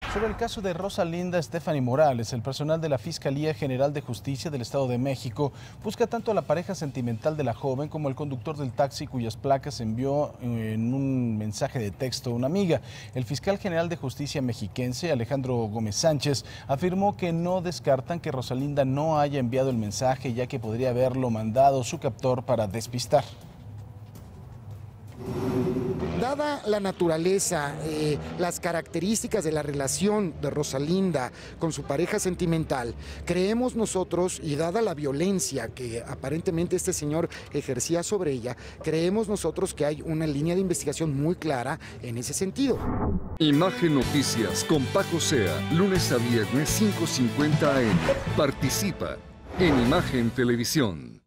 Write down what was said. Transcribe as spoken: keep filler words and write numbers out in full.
Sobre el caso de Rosalinda Stephanie Morales, el personal de la Fiscalía General de Justicia del Estado de México busca tanto a la pareja sentimental de la joven como al conductor del taxi cuyas placas envió en un mensaje de texto a una amiga. El fiscal general de Justicia mexiquense, Alejandro Gómez Sánchez, afirmó que no descartan que Rosalinda no haya enviado el mensaje, ya que podría haberlo mandado su captor para despistar. Dada la naturaleza, eh, las características de la relación de Rosalinda con su pareja sentimental, creemos nosotros, y dada la violencia que aparentemente este señor ejercía sobre ella, creemos nosotros que hay una línea de investigación muy clara en ese sentido. Imagen Noticias con Paco Sea, lunes a viernes cinco cincuenta a eme. Participa en Imagen Televisión.